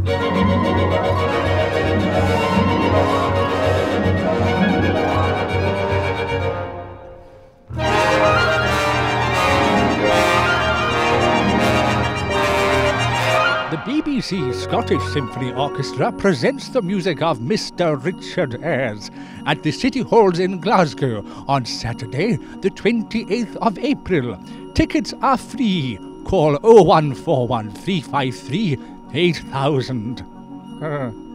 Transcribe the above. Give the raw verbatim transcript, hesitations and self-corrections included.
The B B C Scottish Symphony Orchestra presents the music of Mister Richard Ayres at the City Halls in Glasgow on Saturday, the twenty-eighth of April. Tickets are free. Call oh one four one, three five three, eight thousand. Uh.